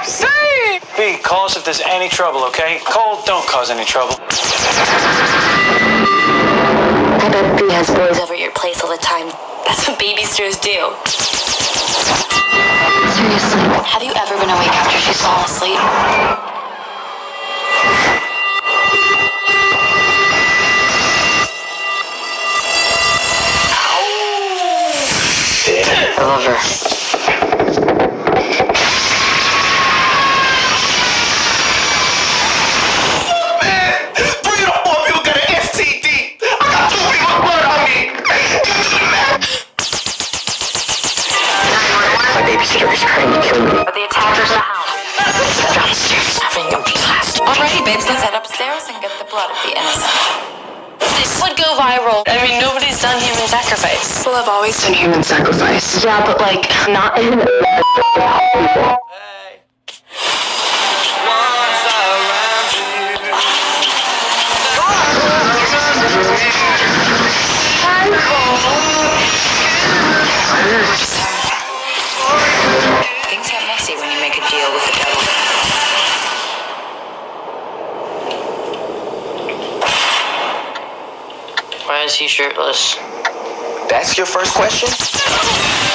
Say it! B, call us if there's any trouble, okay? Cole, don't cause any trouble. I bet B has boys over at your place all the time. That's what babysitters do. Seriously, have you ever been awake after she's fallen asleep? I love her. Man, bring it up, 4 people got an STD. I got 2 people blood on me. My babysitter is trying to kill me. But the attacker's in the house. Downstairs having a blast. Alrighty, babes, let's head upstairs and get the blood of the innocent. This would go viral. I mean, nobody's done human sacrifice. People have always done human sacrifice. Yeah, but like, not in the people. Things get messy when you make a deal with the devil. Why is he shirtless? That's your first question?